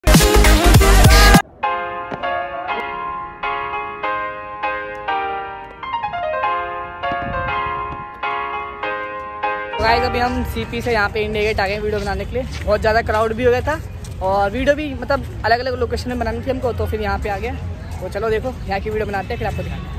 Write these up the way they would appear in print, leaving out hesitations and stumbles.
Guys अभी हम CP से यहाँ पे इंडिया गेट आ गए वीडियो बनाने के लिए। बहुत ज़्यादा क्राउड भी हो गया था और वीडियो भी मतलब अलग अलग लोकेशन में बनानी थी हमको, तो फिर यहाँ पे आ गया। तो चलो देखो यहाँ की वीडियो बनाते हैं, फिर आपको दिखाते हैं।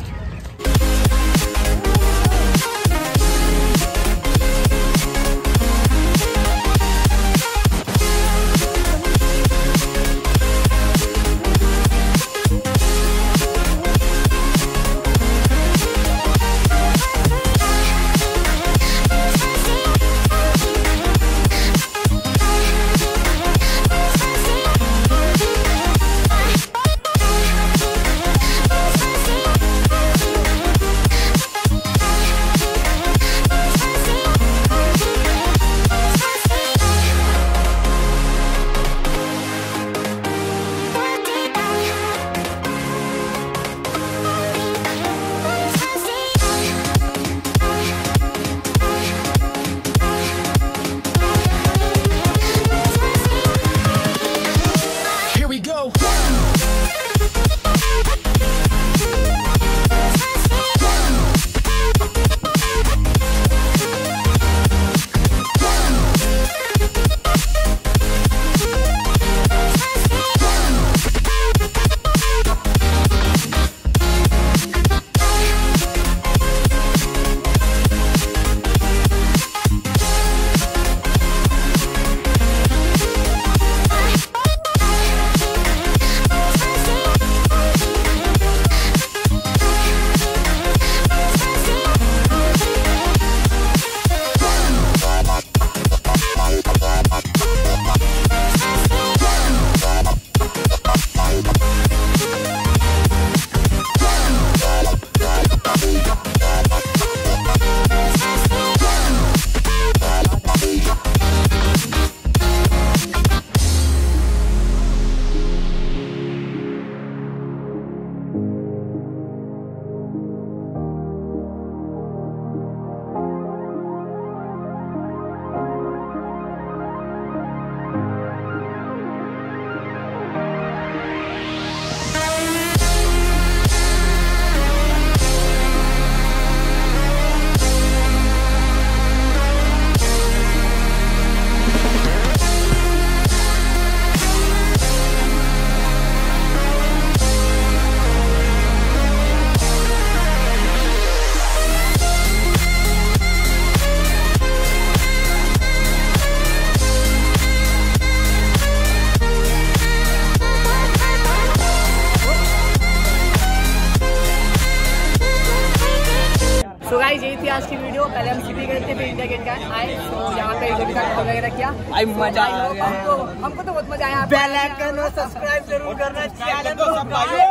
तो गाइस यही थी आज की वीडियो। पहले हम सीपी गए थे, फिर इंडिया गेट का आए, तो यहाँ पे वगैरह किया। मजा आ गया हमको तो बहुत मजा आया। बेल आइकन और सब्सक्राइब जरूर करना, चैनल को